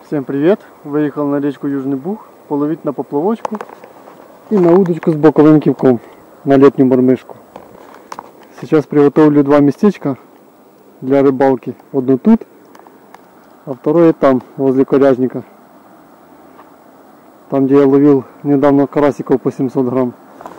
Всем привет! Выехал на речку Южный Буг половить на поплавочку и на удочку с боковым кивком на летнюю мормышку. Сейчас приготовлю два местечка для рыбалки. Одно тут, а второе там, возле коряжника. Там, где я ловил недавно карасиков по 700 грамм.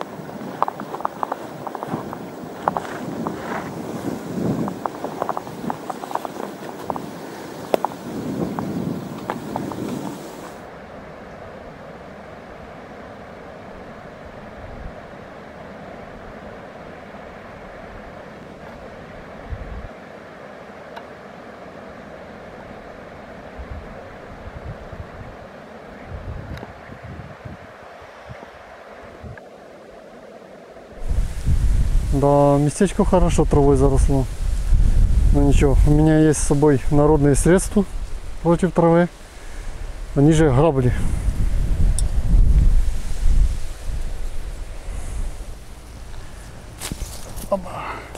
Да, местечко хорошо травой заросло. Но ничего, у меня есть с собой народные средства против травы. Они же грабли. Оба.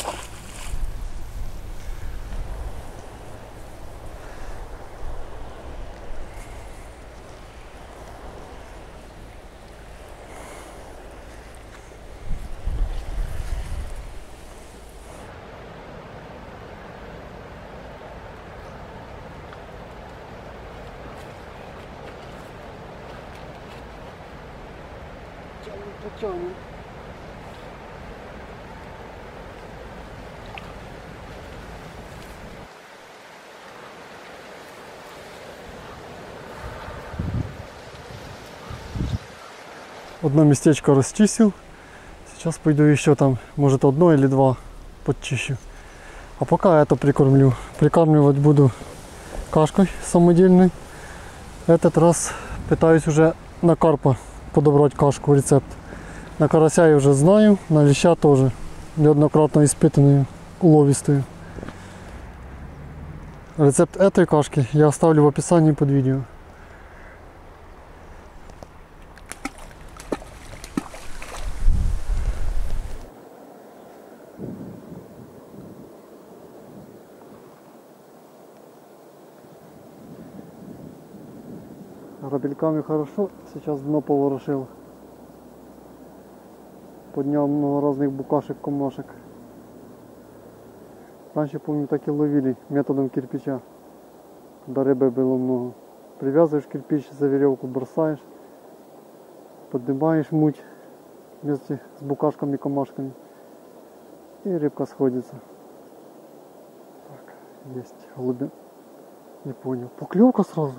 Потянем. Одно местечко расчистил. Сейчас пойду еще там, может, одно или два подчищу. А пока это прикормлю. Прикармливать буду кашкой самодельной. Этот раз пытаюсь уже на карпа подобрать кашку, рецепт. На карася я уже знаю, на леща тоже. Неоднократно испытанную, уловистую. Рецепт этой кашки я оставлю в описании под видео. Грабельками хорошо, сейчас дно поворошил. Поднял много разных букашек, комашек. Раньше, помню, так и ловили методом кирпича, когда рыбы было много. Привязываешь кирпич за веревку, бросаешь, поднимаешь муть вместе с букашками, комашками, и рыбка сходится. Так, есть глубина. Не понял. Поклевка сразу.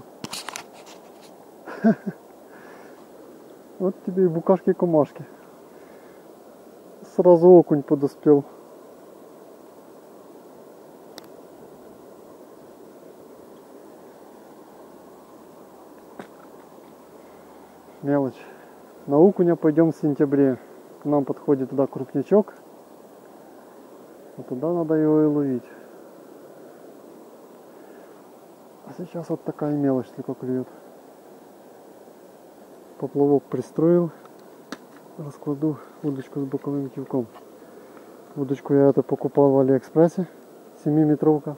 Вот тебе и букашки, и комашки. Сразу окунь подоспел. Мелочь. На окуня пойдем в сентябре. К нам подходит туда крупнячок. А туда надо его и ловить. А сейчас вот такая мелочь только клюет. Поплавок пристроил. Раскладу удочку с боковым кивком. Удочку я это покупал в Алиэкспрессе. 7-метровка.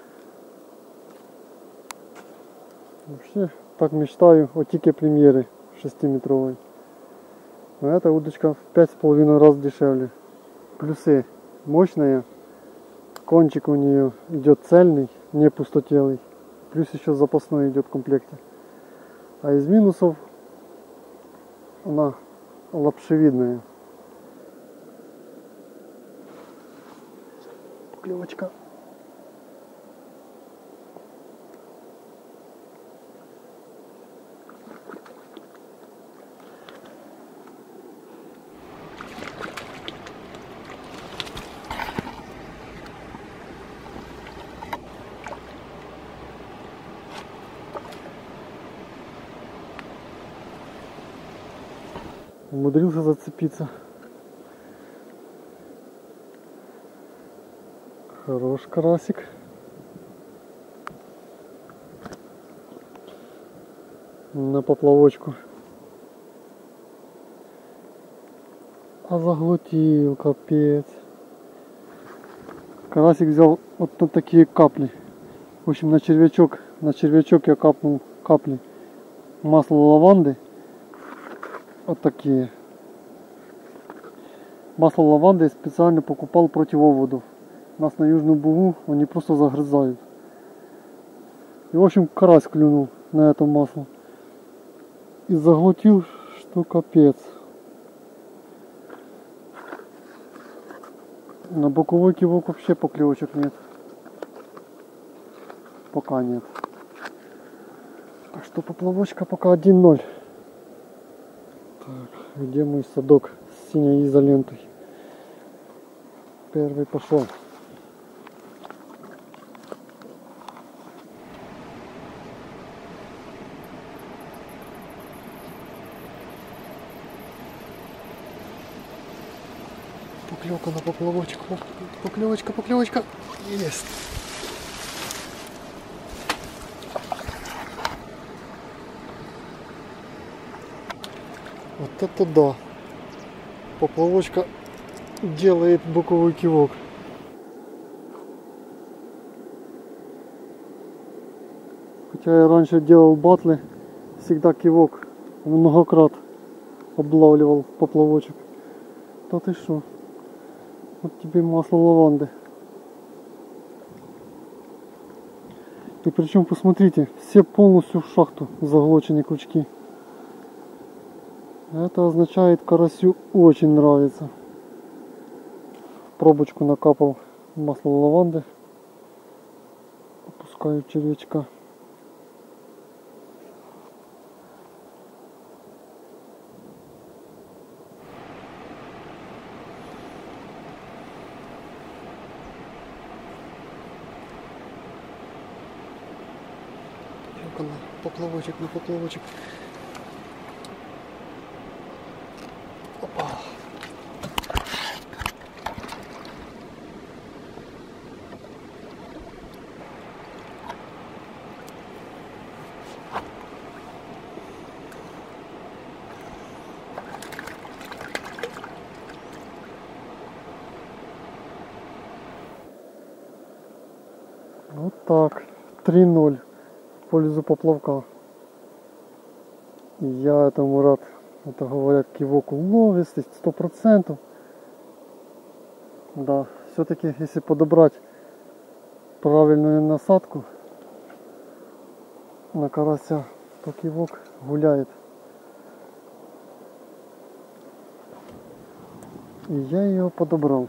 Вообще так мечтаю о тике премьеры 6-метровой. Но эта удочка в 5,5 раз дешевле. Плюсы: мощная. Кончик у нее идет цельный, не пустотелый. Плюс еще запасной идет в комплекте. А из минусов она лапшевидная. Поклевочка. Умудрился зацепиться. Хорош карасик. На поплавочку. А заглотил, капец. Карасик взял вот на такие капли. В общем, на червячок я капнул капли масла лаванды. Вот такие. Масло лаванды я специально покупал против оводов. У нас на Южную Бугу они просто загрызают. И в общем карась клюнул на это масло. И заглотил, что капец. На боковой кивок вообще поклевочек нет. Пока нет. Так что поплавочка пока 1-0. Так, где мой садок с синей изолентой? Первый пошел. Поклевка на поплавочек. Поклевочка, поклевочка. Есть. Вот это да. Поплавочка делает боковой кивок. Хотя я раньше делал батлы, всегда кивок многократ облавливал поплавочек. Да ты шо? Вот тебе масло лаванды. И причем посмотрите, все полностью в шахту заглочены крючки. Это означает, карасю очень нравится. В пробочку накапал масло лаванды. Опускаю червячка. Поплавочек на поплавочек. Опа. Вот так. 3-0 в пользу поплавка. И я этому рад. Это говорят, кивок уловистый, 100%. Да, все-таки если подобрать правильную насадку на карася, то кивок гуляет. И я ее подобрал.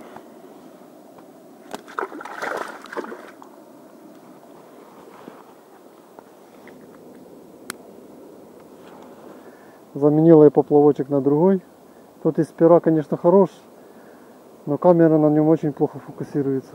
Заменила я поплавочек на другой. Тот из пера, конечно, хорош, но камера на нем очень плохо фокусируется.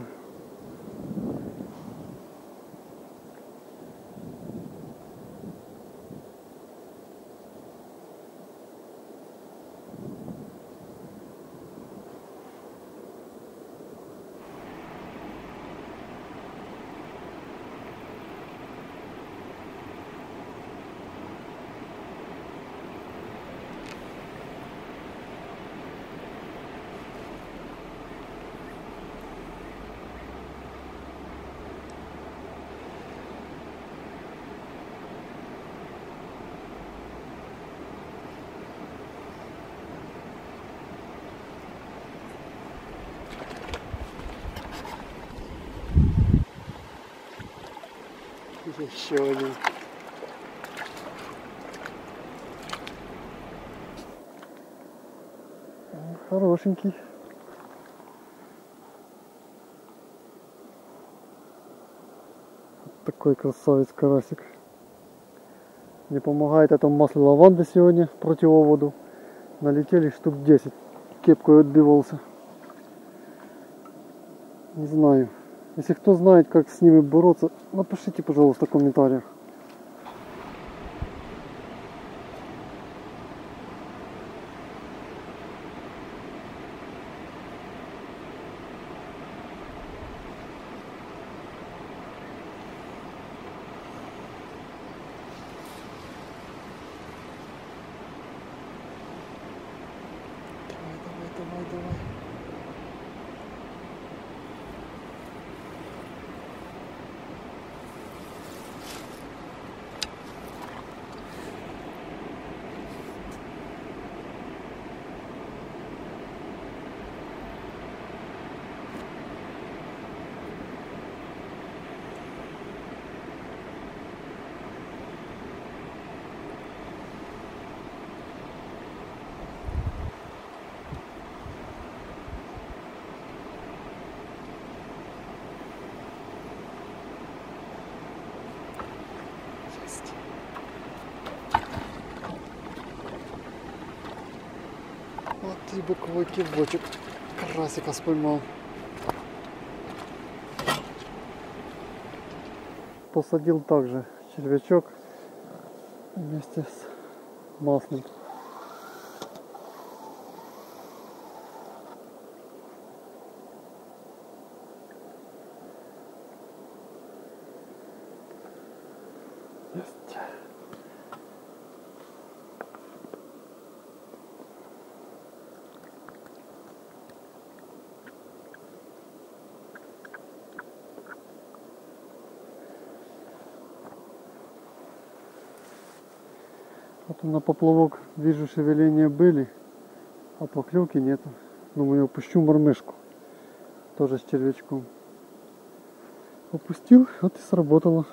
Еще один. Хорошенький. Вот такой красавец карасик. Мне помогает это масло лаванды сегодня против оводу. Налетели штук 10. Кепкой отбивался. Не знаю. Если кто знает, как с ними бороться, напишите, пожалуйста, в комментариях. Давай. 3 боковой кивочек. Карасика споймал. Посадил также червячок вместе с маслом. Есть. Вот на поплавок вижу, шевеления были, а поклевки нету. Думаю, опущу мормышку, тоже с червячком. Опустил, вот и сработало.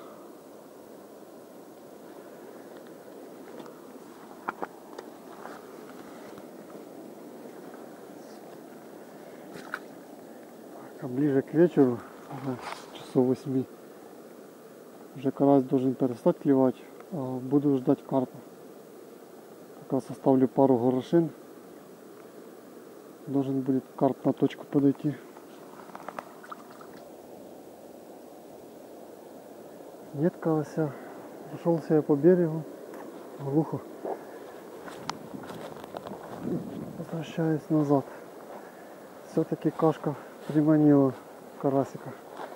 А ближе к вечеру, уже часов 8, уже карась должен перестать клевать, а буду ждать карпа. Пока составлю пару горошин, должен будет карп на точку подойти. Нет карася, прошелся я по берегу, глухо, возвращаюсь назад. Все-таки кашка приманила карасика.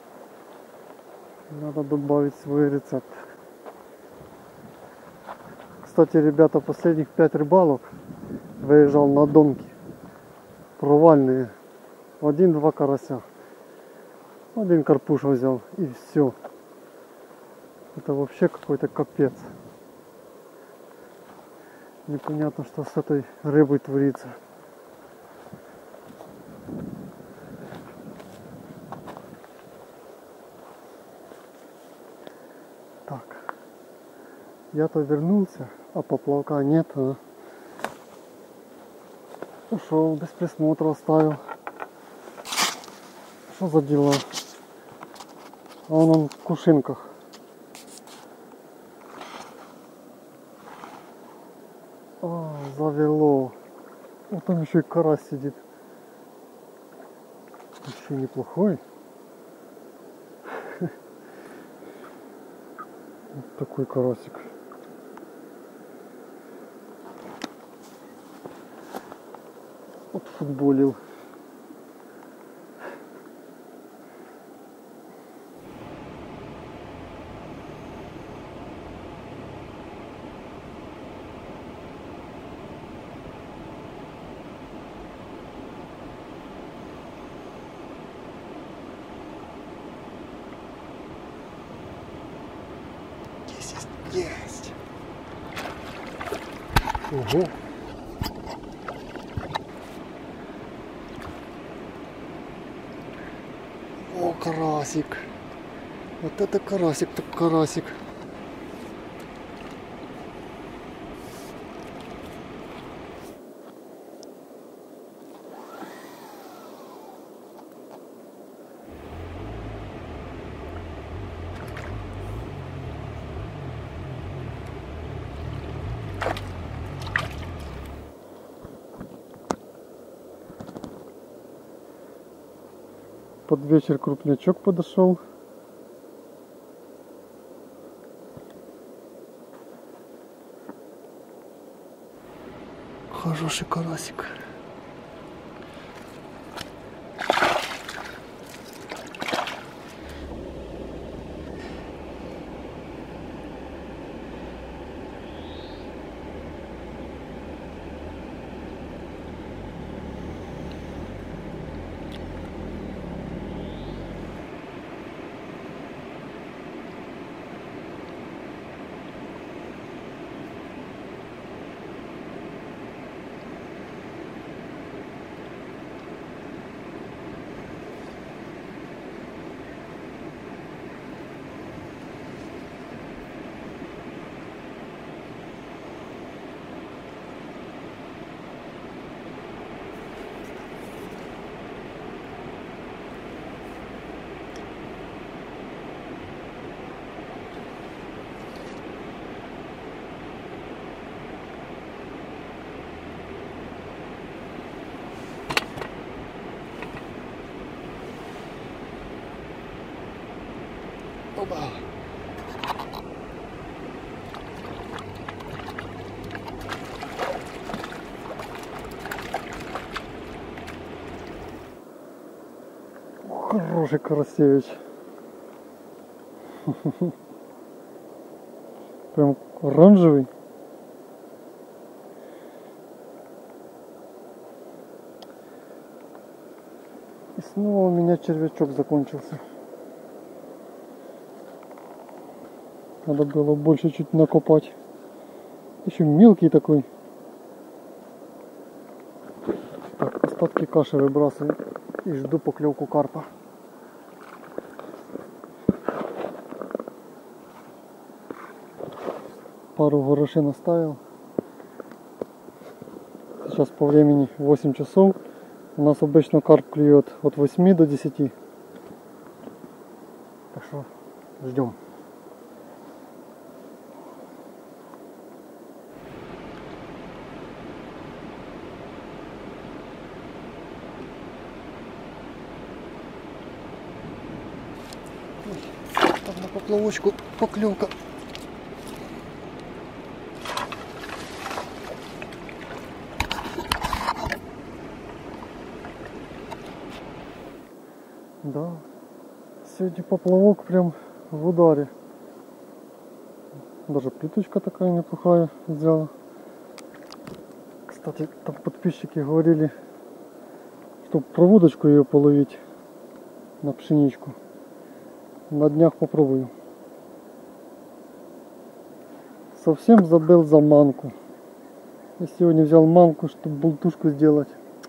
Надо добавить свой рецепт. Кстати, ребята, последних 5 рыбалок выезжал на донки. Провальные. 1-2 карася. 1 карпуша взял и все. Это вообще какой-то капец. Непонятно, что с этой рыбой творится. Так. Я-то вернулся, а поплавка нет. Ушел, без присмотра оставил. Что за дела? А он в кувшинках. А, завело. Вот там еще и карась сидит. Еще неплохой. Вот такой карасик. Отфутболил. Есть. Ого. О, карасик. Вот это карасик, так карасик. Под вечер крупнячок подошел. Хороший карасик. Опа. Хороший карасевич. Прям оранжевый. И снова у меня червячок закончился. Надо было больше чуть накопать. Еще мелкий такой. Так, остатки каши выбрасываю и жду поклевку карпа. Пару горошин оставил. Сейчас по времени 8 часов. У нас обычно карп клюет от 8 до 10. Так что ждем. Там на поплавочку поклевка. Да, сегодня поплавок прям в ударе. Даже плиточка такая неплохая взяла. Кстати, там подписчики говорили, чтобы проводочку ее половить на пшеничку. На днях попробую. Совсем забыл за манку. Я сегодня взял манку, чтобы болтушку сделать.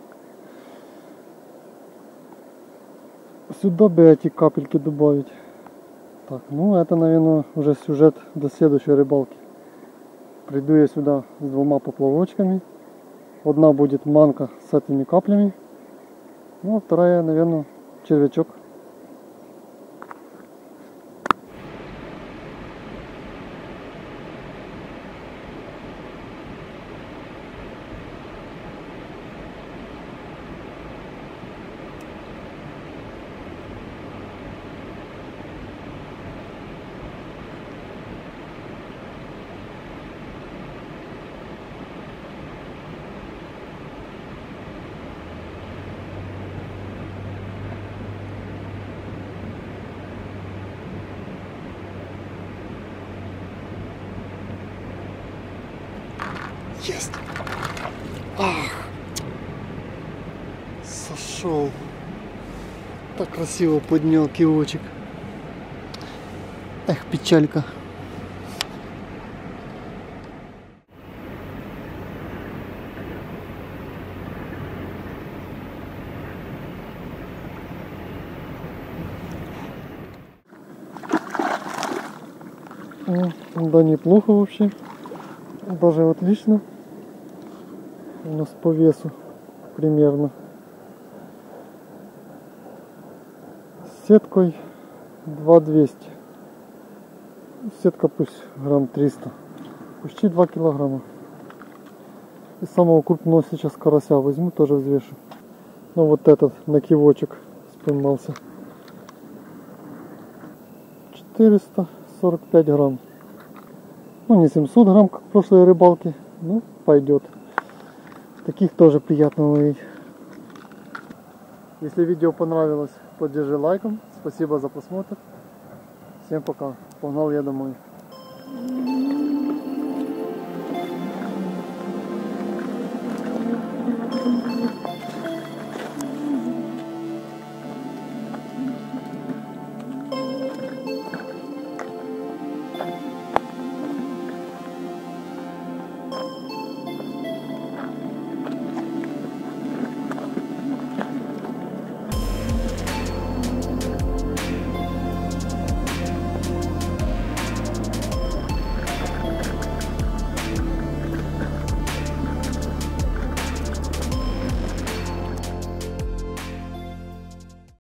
Сюда бы эти капельки добавить. Так, ну это, наверное, уже сюжет до следующей рыбалки. Приду я сюда с 2 поплавочками. Одна будет манка с этими каплями. Ну, а вторая, наверное, червячок. Есть! Ах! Сошел! Так красиво поднял кивочек. Эх, печалька. Да, неплохо вообще. Даже отлично. У нас по весу примерно. С сеткой 2200. Сетка пусть грамм 300. Почти 2 килограмма. И самого крупного сейчас карася возьму, тоже взвешу. Ну вот этот на кивочек спрямался. 445 грамм. Ну не 700 грамм, как в прошлой рыбалке. Ну пойдет. Таких тоже приятно ловить. Если видео понравилось, поддержи лайком. Спасибо за просмотр. Всем пока. Погнал я домой.